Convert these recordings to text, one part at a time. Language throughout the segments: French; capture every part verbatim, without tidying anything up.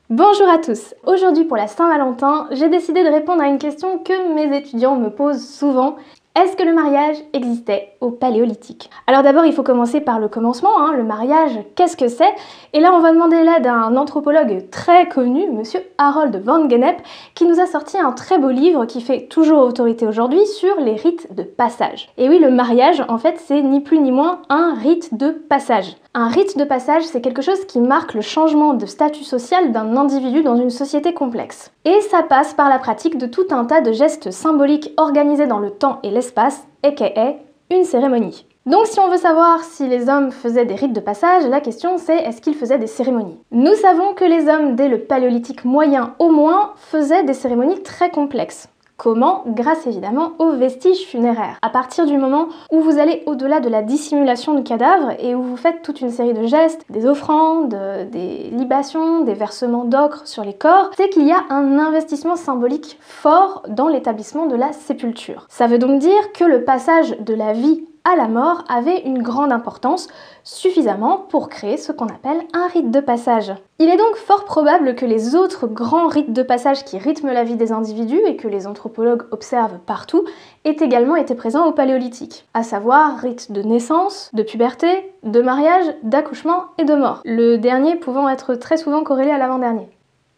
Bonjour à tous! Aujourd'hui pour la Saint-Valentin, j'ai décidé de répondre à une question que mes étudiants me posent souvent. Est-ce que le mariage existait au Paléolithique? Alors d'abord, il faut commencer par le commencement, hein, le mariage, qu'est-ce que c'est? Et là, on va demander l'aide à un anthropologue très connu, monsieur Harold van Gennep, qui nous a sorti un très beau livre qui fait toujours autorité aujourd'hui sur les rites de passage. Et oui, le mariage, en fait, c'est ni plus ni moins un rite de passage. Un rite de passage, c'est quelque chose qui marque le changement de statut social d'un individu dans une société complexe. Et ça passe par la pratique de tout un tas de gestes symboliques organisés dans le temps et l'espace, aka une cérémonie. Donc si on veut savoir si les hommes faisaient des rites de passage, la question c'est est-ce qu'ils faisaient des cérémonies? Nous savons que les hommes, dès le Paléolithique moyen au moins, faisaient des cérémonies très complexes. Comment? Grâce évidemment aux vestiges funéraires. À partir du moment où vous allez au-delà de la dissimulation du cadavre et où vous faites toute une série de gestes, des offrandes, des libations, des versements d'ocre sur les corps, c'est qu'il y a un investissement symbolique fort dans l'établissement de la sépulture. Ça veut donc dire que le passage de la vie à la mort avait une grande importance, suffisamment pour créer ce qu'on appelle un rite de passage. Il est donc fort probable que les autres grands rites de passage qui rythment la vie des individus et que les anthropologues observent partout aient également été présents au Paléolithique, à savoir rites de naissance, de puberté, de mariage, d'accouchement et de mort, le dernier pouvant être très souvent corrélé à l'avant-dernier.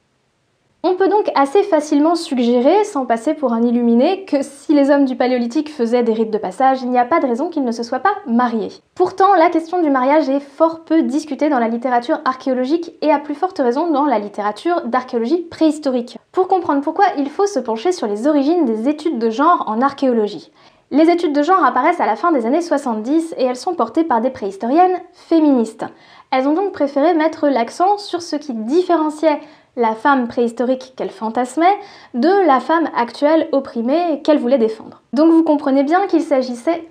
On peut donc assez facilement suggérer, sans passer pour un illuminé, que si les hommes du Paléolithique faisaient des rites de passage, il n'y a pas de raison qu'ils ne se soient pas mariés. Pourtant, la question du mariage est fort peu discutée dans la littérature archéologique et à plus forte raison dans la littérature d'archéologie préhistorique. Pour comprendre pourquoi, il faut se pencher sur les origines des études de genre en archéologie. Les études de genre apparaissent à la fin des années soixante-dix et elles sont portées par des préhistoriennes féministes. Elles ont donc préféré mettre l'accent sur ce qui différenciait la femme préhistorique qu'elle fantasmait de la femme actuelle opprimée qu'elle voulait défendre. Donc vous comprenez bien qu'il s'agissait...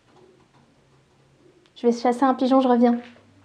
Je vais chasser un pigeon, je reviens.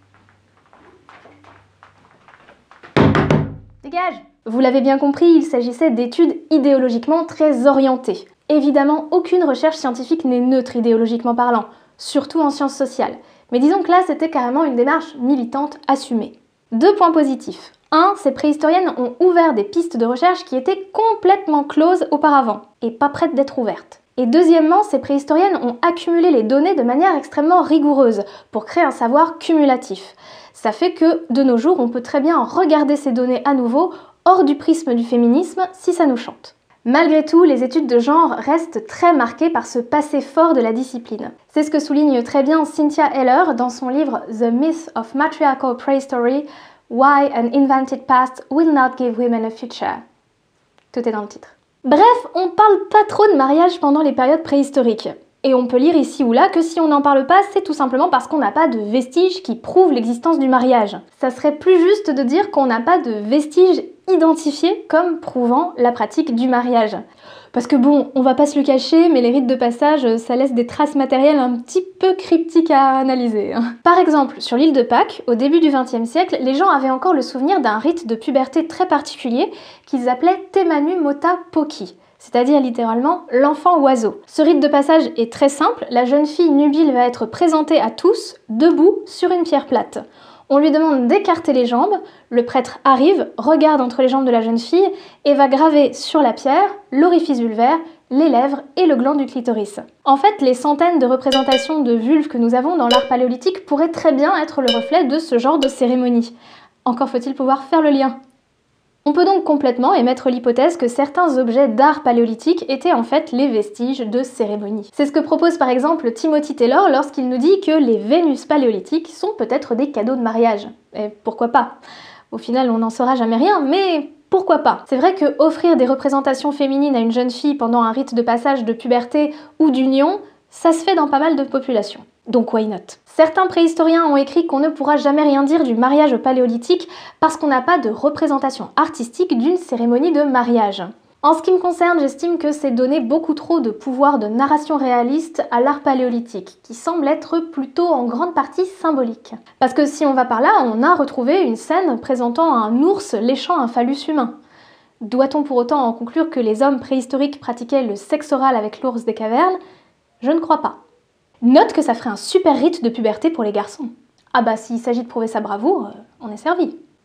Dégage! Vous l'avez bien compris, il s'agissait d'études idéologiquement très orientées. Évidemment, aucune recherche scientifique n'est neutre idéologiquement parlant, surtout en sciences sociales. Mais disons que là, c'était carrément une démarche militante assumée. Deux points positifs. un. Ces préhistoriennes ont ouvert des pistes de recherche qui étaient complètement closes auparavant, et pas prêtes d'être ouvertes. Et deuxièmement, ces préhistoriennes ont accumulé les données de manière extrêmement rigoureuse, pour créer un savoir cumulatif. Ça fait que, de nos jours, on peut très bien regarder ces données à nouveau, hors du prisme du féminisme, si ça nous chante. Malgré tout, les études de genre restent très marquées par ce passé fort de la discipline. C'est ce que souligne très bien Cynthia Heller dans son livre The Myth of Matriarchal Prehistory, Why an Invented Past Will Not Give Women a Future. Tout est dans le titre. Bref, on parle pas trop de mariage pendant les périodes préhistoriques. Et on peut lire ici ou là que si on n'en parle pas, c'est tout simplement parce qu'on n'a pas de vestiges qui prouvent l'existence du mariage. Ça serait plus juste de dire qu'on n'a pas de vestiges identifiés comme prouvant la pratique du mariage. Parce que bon, on va pas se le cacher, mais les rites de passage, ça laisse des traces matérielles un petit peu cryptiques à analyser. Par exemple, sur l'île de Pâques, au début du vingtième siècle, les gens avaient encore le souvenir d'un rite de puberté très particulier qu'ils appelaient Temanu Mota Poki, c'est-à-dire littéralement l'enfant oiseau. Ce rite de passage est très simple, la jeune fille nubile va être présentée à tous, debout, sur une pierre plate. On lui demande d'écarter les jambes, le prêtre arrive, regarde entre les jambes de la jeune fille et va graver sur la pierre l'orifice vulvaire, les lèvres et le gland du clitoris. En fait, les centaines de représentations de vulves que nous avons dans l'art paléolithique pourraient très bien être le reflet de ce genre de cérémonie. Encore faut-il pouvoir faire le lien. On peut donc complètement émettre l'hypothèse que certains objets d'art paléolithique étaient en fait les vestiges de cérémonies. C'est ce que propose par exemple Timothy Taylor lorsqu'il nous dit que les Vénus paléolithiques sont peut-être des cadeaux de mariage. Et pourquoi pas? Au final, on n'en saura jamais rien, mais pourquoi pas? C'est vrai que offrir des représentations féminines à une jeune fille pendant un rite de passage de puberté ou d'union, ça se fait dans pas mal de populations. Donc why not? Certains préhistoriens ont écrit qu'on ne pourra jamais rien dire du mariage au Paléolithique parce qu'on n'a pas de représentation artistique d'une cérémonie de mariage. En ce qui me concerne, j'estime que c'est donner beaucoup trop de pouvoir de narration réaliste à l'art paléolithique, qui semble être plutôt en grande partie symbolique. Parce que si on va par là, on a retrouvé une scène présentant un ours léchant un phallus humain. Doit-on pour autant en conclure que les hommes préhistoriques pratiquaient le sexe oral avec l'ours des cavernes? Je ne crois pas. Note que ça ferait un super rite de puberté pour les garçons. Ah bah s'il s'agit de prouver sa bravoure, on est servi.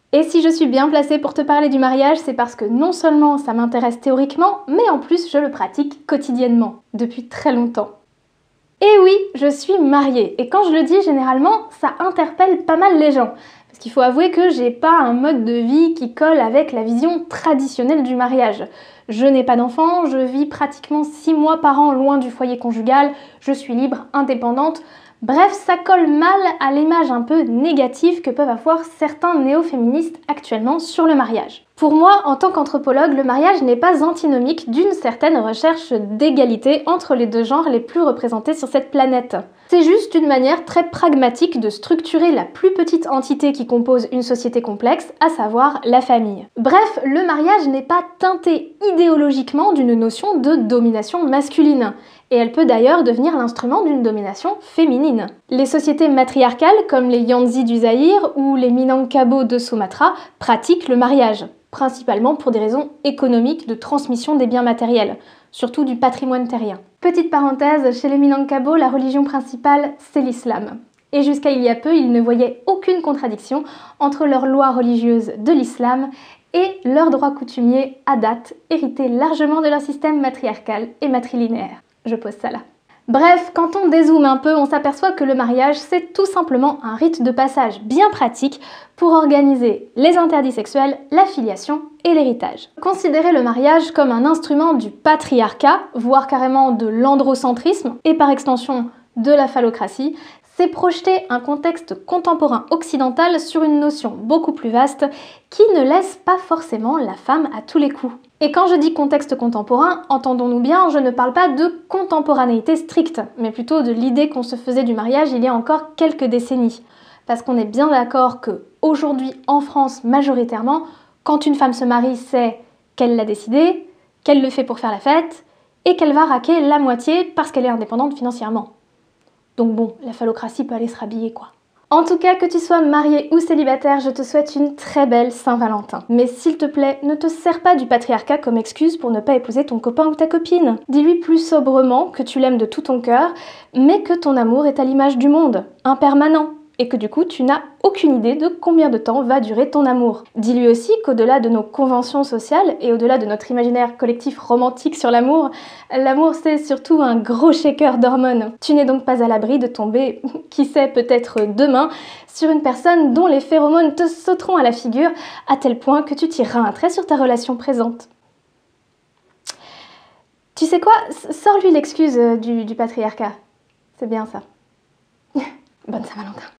Et si je suis bien placée pour te parler du mariage, c'est parce que non seulement ça m'intéresse théoriquement, mais en plus je le pratique quotidiennement, depuis très longtemps. Et oui, je suis mariée, et quand je le dis, généralement, ça interpelle pas mal les gens. Parce qu'il faut avouer que j'ai pas un mode de vie qui colle avec la vision traditionnelle du mariage. Je n'ai pas d'enfant, je vis pratiquement six mois par an loin du foyer conjugal, je suis libre, indépendante. Bref, ça colle mal à l'image un peu négative que peuvent avoir certains néo-féministes actuellement sur le mariage. Pour moi, en tant qu'anthropologue, le mariage n'est pas antinomique d'une certaine recherche d'égalité entre les deux genres les plus représentés sur cette planète. C'est juste une manière très pragmatique de structurer la plus petite entité qui compose une société complexe, à savoir la famille. Bref, le mariage n'est pas teinté idéologiquement d'une notion de domination masculine. Et elle peut d'ailleurs devenir l'instrument d'une domination féminine. Les sociétés matriarcales comme les Yandzi du Zaïre ou les Minangkabau de Sumatra pratiquent le mariage, principalement pour des raisons économiques de transmission des biens matériels, surtout du patrimoine terrien. Petite parenthèse, chez les Minangkabau, la religion principale, c'est l'islam. Et jusqu'à il y a peu, ils ne voyaient aucune contradiction entre leurs lois religieuses de l'islam et leurs droits coutumiers à date, hérités largement de leur système matriarcal et matrilinéaire. Je pose ça là. Bref, quand on dézoome un peu, on s'aperçoit que le mariage, c'est tout simplement un rite de passage bien pratique pour organiser les interdits sexuels, la filiation et l'héritage. Considérer le mariage comme un instrument du patriarcat, voire carrément de l'androcentrisme, et par extension de la phallocratie, c'est projeter un contexte contemporain occidental sur une notion beaucoup plus vaste qui ne laisse pas forcément la femme à tous les coups. Et quand je dis contexte contemporain, entendons-nous bien, je ne parle pas de contemporanéité stricte, mais plutôt de l'idée qu'on se faisait du mariage il y a encore quelques décennies. Parce qu'on est bien d'accord que aujourd'hui, en France, majoritairement, quand une femme se marie, c'est qu'elle l'a décidé, qu'elle le fait pour faire la fête, et qu'elle va raquer la moitié parce qu'elle est indépendante financièrement. Donc bon, la phallocratie peut aller se rhabiller quoi. En tout cas, que tu sois marié ou célibataire, je te souhaite une très belle Saint-Valentin. Mais s'il te plaît, ne te sers pas du patriarcat comme excuse pour ne pas épouser ton copain ou ta copine. Dis-lui plus sobrement que tu l'aimes de tout ton cœur, mais que ton amour est à l'image du monde, impermanent, et que du coup, tu n'as aucune idée de combien de temps va durer ton amour. Dis-lui aussi qu'au-delà de nos conventions sociales et au-delà de notre imaginaire collectif romantique sur l'amour, l'amour c'est surtout un gros shaker d'hormones. Tu n'es donc pas à l'abri de tomber, qui sait, peut-être demain, sur une personne dont les phéromones te sauteront à la figure à tel point que tu tireras un trait sur ta relation présente. Tu sais quoi? Sors-lui l'excuse du, du patriarcat. C'est bien ça. Bonne Saint-Valentin.